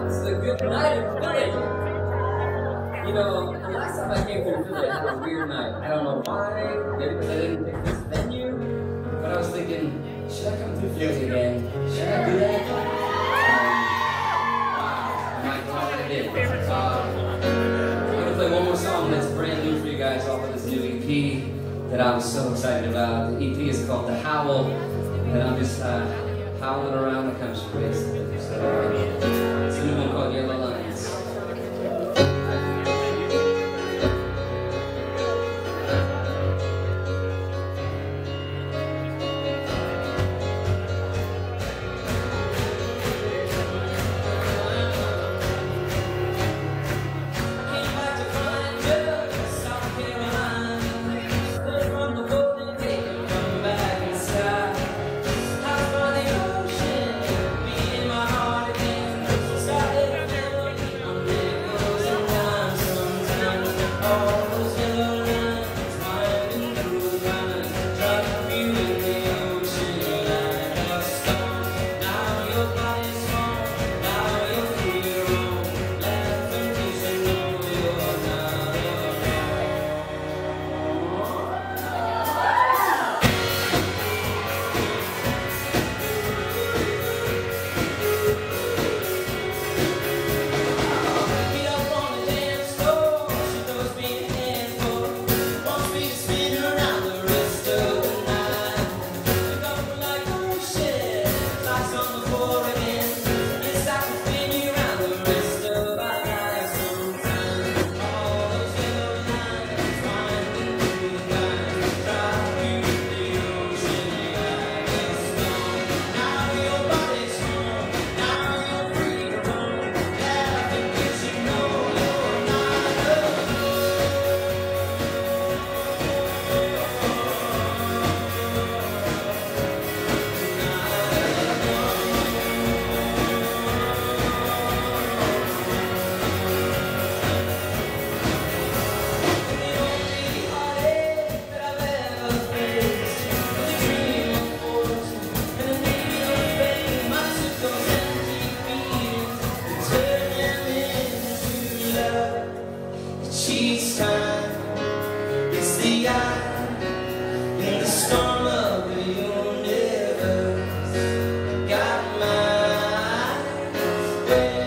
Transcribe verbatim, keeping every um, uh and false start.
It's a good night in Philly. You know, the last time I came through Philly, I had a weird night. I don't know why, maybe because I didn't pick this venue, but I was thinking, should I come through Philly again? Should I do that? Um, I might call it a day. Uh, I'm going to play one more song that's brand new for you guys off of this new E P that I'm so excited about. The E P is called The Howl, and I'm just uh, howling around the country, basically. So, uh, it's a new one called Yellow Lines. She's time, it's the eye in the storm of the universe. Got my eyes.